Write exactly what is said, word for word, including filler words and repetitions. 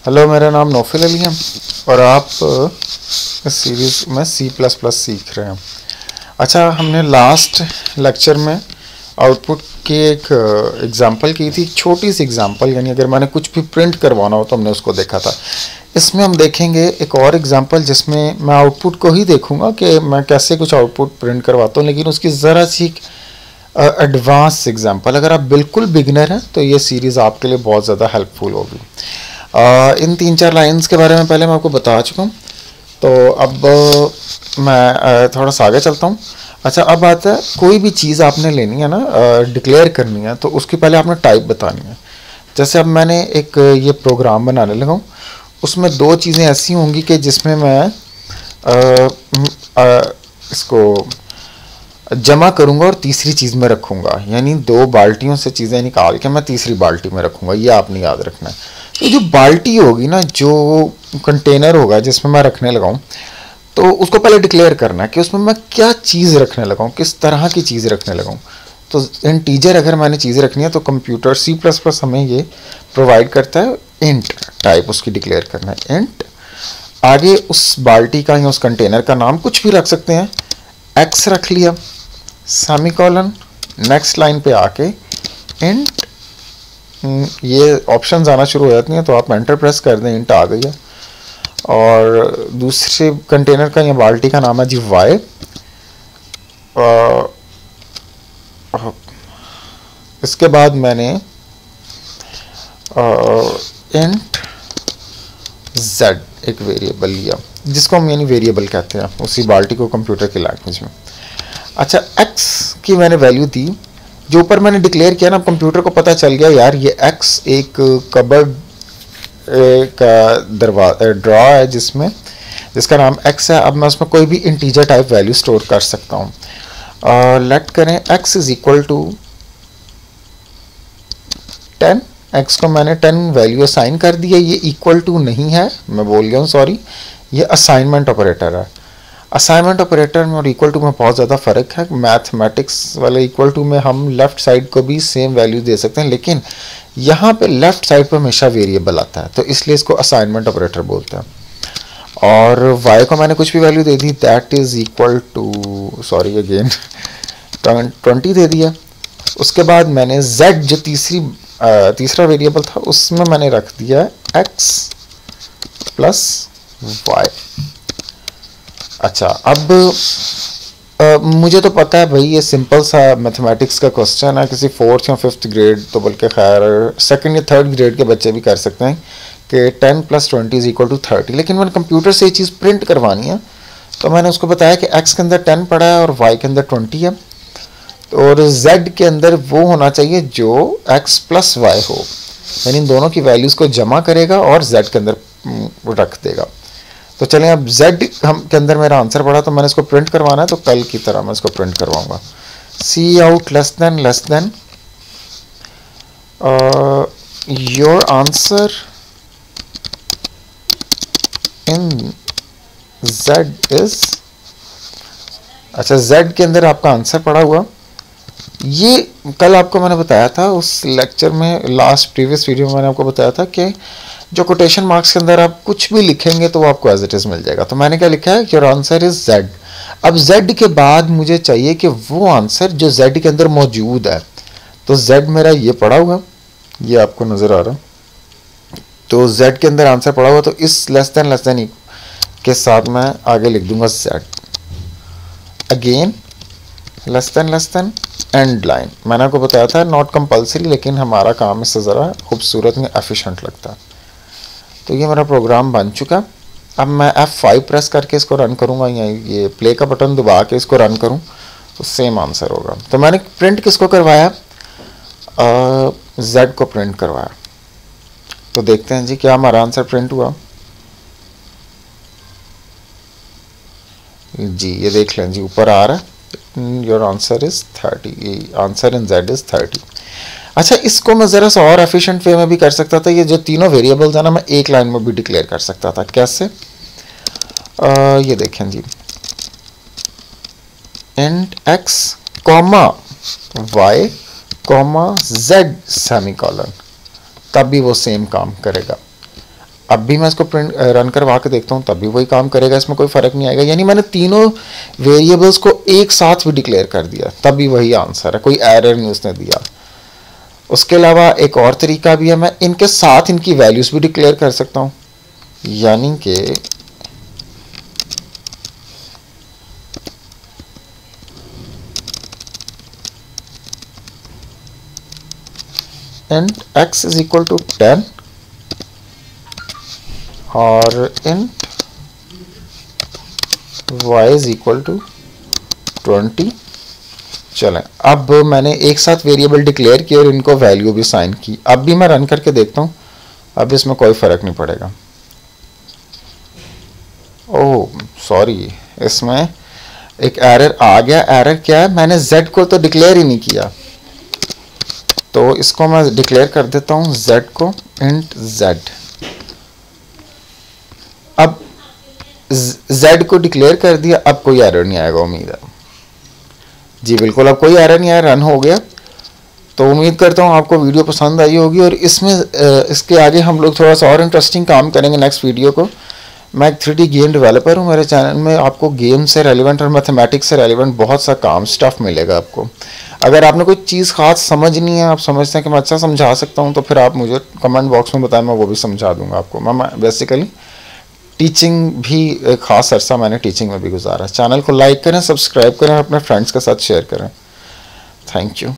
Hello, मेरा नाम नौफिल अली है और आप इस सीरीज़ में सी प्लस प्लस सीख रहे हैं। अच्छा, हमने लास्ट लेक्चर में आउटपुट की एक एग्जांपल की थी, छोटी सी एग्जांपल, यानी अगर मैंने कुछ भी प्रिंट करवाना हो तो हमने उसको देखा था। इसमें हम देखेंगे एक और एग्जांपल जिसमें मैं आउटपुट को ही देखूंगा कि मैं कैसे कुछ आउटपुट प्रिंट करवाता हूँ, लेकिन उसकी ज़रा सी एडवांस एग्जांपल। अगर आप बिल्कुल बिगनर हैं तो ये सीरीज़ आपके लिए बहुत ज़्यादा हेल्पफुल होगी। Uh, इन तीन चार लाइंस के बारे में पहले मैं आपको बता चुका हूँ, तो अब uh, मैं uh, थोड़ा सा आगे चलता हूँ। अच्छा, अब बात है, कोई भी चीज़ आपने लेनी है ना, डिक्लेयर uh, करनी है, तो उसकी पहले आपने टाइप बतानी है। जैसे अब मैंने एक ये प्रोग्राम बनाने लगा हूँ, उसमें दो चीज़ें ऐसी होंगी कि जिसमें मैं uh, uh, इसको जमा करूँगा और तीसरी चीज़ में रखूँगा, यानी दो बाल्टियों से चीज़ें निकाल के मैं तीसरी बाल्टी में रखूँगा। ये आपने याद रखना है। तो जो बाल्टी होगी ना, जो कंटेनर होगा जिसमें मैं रखने लगाऊँ, तो उसको पहले डिक्लेयर करना है कि उसमें मैं क्या चीज़ रखने लगाऊँ, किस तरह की चीज़ रखने लगाऊँ। तो इंटीजर अगर मैंने चीज़ रखनी है तो कंप्यूटर सी प्लस प्लस हमें ये प्रोवाइड करता है, इंट टाइप उसकी डिक्लेयर करना है। इंट आगे उस बाल्टी का या उस कंटेनर का नाम कुछ भी रख सकते हैं, एक्स रख लिया, सेमीकोलन, नेक्स्ट लाइन पे आके इंट, ये ऑप्शंस आना शुरू हो जाती हैं तो आप एंटर प्रेस कर दें, इंट आ गई है। और दूसरे कंटेनर का या बाल्टी का नाम है जी वाई। इसके बाद मैंने इंट जेड एक वेरिएबल लिया, जिसको हम यानी वेरिएबल कहते हैं उसी बाल्टी को कंप्यूटर की लैंग्वेज में। अच्छा, x की मैंने वैल्यू दी, जो ऊपर मैंने डिक्लेयर किया ना, कंप्यूटर को पता चल गया यार ये x एक कबर्ड का दरवाजा ड्रॉ है जिसमें जिसका नाम x है। अब मैं उसमें कोई भी इंटीजर टाइप वैल्यू स्टोर कर सकता हूँ। लेट करें x is equal to ten. x को मैंने टेन वैल्यू असाइन कर दी है। ये इक्वल टू नहीं है, मैं बोल गया हूँ, सॉरी, ये असाइनमेंट ऑपरेटर है। असाइनमेंट ऑपरेटर में और इक्वल टू में बहुत ज़्यादा फ़र्क है। मैथमेटिक्स वाले इक्वल टू में हम लेफ़्ट साइड को भी सेम वैल्यू दे सकते हैं, लेकिन यहाँ पे लेफ़्ट साइड पर हमेशा वेरिएबल आता है, तो इसलिए इसको असाइनमेंट ऑपरेटर बोलते हैं। और y को मैंने कुछ भी वैल्यू दे दी, that is equal to, sorry again, twenty दे दिया। उसके बाद मैंने z जो तीसरी आ, तीसरा वेरिएबल था उसमें मैंने रख दिया x प्लस वाई। अच्छा, अब आ, मुझे तो पता है भाई ये सिंपल सा मैथमेटिक्स का क्वेश्चन है, किसी फोर्थ या फिफ्थ ग्रेड, तो बल्कि खैर सेकंड या थर्ड ग्रेड के बच्चे भी कर सकते हैं कि ten plus twenty is equal to thirty. लेकिन मैंने कंप्यूटर से ये चीज़ प्रिंट करवानी है, तो मैंने उसको बताया कि x के अंदर टेन पड़ा है और y के अंदर ट्वेंटी है, और z के अंदर वो होना चाहिए जो x प्लस वाई हो, यानी इन दोनों की वैल्यूज़ को जमा करेगा और z के अंदर रख देगा। तो चलें, अब z हम के अंदर मेरा आंसर पड़ा, तो मैंने इसको प्रिंट करवाना है, तो कल की तरह मैं इसको प्रिंट करवाऊंगा। C out less than less than your answer in z is, अच्छा z के अंदर आपका आंसर पड़ा हुआ। ये कल आपको मैंने बताया था उस लेक्चर में, लास्ट प्रीवियस वीडियो में मैंने आपको बताया था कि जो कोटेशन मार्क्स के अंदर आप कुछ भी लिखेंगे तो वो आपको एज इट इज मिल जाएगा। तो मैंने क्या लिखा है, योर आंसर इज z। अब z के बाद मुझे चाहिए कि वो आंसर जो z के अंदर मौजूद है, तो z मेरा ये पड़ा हुआ, ये आपको नजर आ रहा, तो z के अंदर आंसर पड़ा हुआ, तो इस लेस देन लेस देन के साथ मैं आगे लिख दूंगा z। Again less than less than end line. मैंने आपको बताया था नॉट कंपल्सरी, लेकिन हमारा काम इससे ज़रा खूबसूरत में एफिशिएंट लगता है। तो ये मेरा प्रोग्राम बन चुका। अब मैं एफ फाइव प्रेस करके इसको रन करूँगा, या ये प्ले का बटन दबा के इसको रन करूँ तो सेम आंसर होगा। तो मैंने प्रिंट किसको करवाया, जेड को प्रिंट करवाया। तो देखते हैं जी क्या हमारा आंसर प्रिंट हुआ। जी ये देख लें जी, ऊपर आ रहा है, your answer is thirty, answer in z is thirty. अच्छा, इसको मैं ज़रा सा और एफिशिएंट वे में भी कर सकता था। ये जो तीनों वेरिएबल्स है ना, मैं एक लाइन में भी डिक्लेयर कर सकता था। कैसे, आ, ये देखें जी, int x comma y comma z semicolon, तब भी वो सेम काम करेगा। अब भी मैं इसको प्रिंट रन करवा के देखता हूँ, तब भी वही काम करेगा, इसमें कोई फ़र्क नहीं आएगा। यानी मैंने तीनों वेरिएबल्स को एक साथ भी डिक्लेयर कर दिया, तब भी वही आंसर है, कोई एरर नहीं उसने दिया। उसके अलावा एक और तरीका भी है, मैं इनके साथ इनकी वैल्यूज़ भी डिक्लेयर कर सकता हूँ। यानी कि int x is equal to ten और int y is equal to twenty. चलें, अब मैंने एक साथ वेरिएबल डिक्लेयर किया और इनको वैल्यू भी साइन की। अब भी मैं रन करके देखता हूँ, अब इसमें कोई फ़र्क नहीं पड़ेगा। ओह सॉरी, इसमें एक एरर आ गया। एरर क्या है, मैंने z को तो डिक्लेयर ही नहीं किया, तो इसको मैं डिक्लेयर कर देता हूँ z को इंट z। अब z को डिक्लेयर कर दिया, अब कोई एरर नहीं आएगा उम्मीद है। जी बिल्कुल, अब कोई एरर नहीं आया, रन हो गया। तो उम्मीद करता हूँ आपको वीडियो पसंद आई होगी और इसमें इसके आगे हम लोग थोड़ा सा और इंटरेस्टिंग काम करेंगे नेक्स्ट वीडियो को। मैं एक थ्री डी गेम डेवलपर हूँ, मेरे चैनल में आपको गेम से रेलिवेंट और मैथमेटिक्स से रेलिवेंट बहुत सा काम स्टफ मिलेगा आपको। अगर आपने कोई चीज़ खास समझनी है, आप समझते हैं कि मैं अच्छा समझा सकता हूँ, तो फिर आप मुझे कमेंट बॉक्स में बताएं, मैं वो भी समझा दूंगा आपको। मैं बेसिकली टीचिंग भी एक ख़ास अरसा मैंने टीचिंग में भी गुजारा। चैनल को लाइक करें, सब्सक्राइब करें, अपने फ्रेंड्स के साथ शेयर करें। Thank you.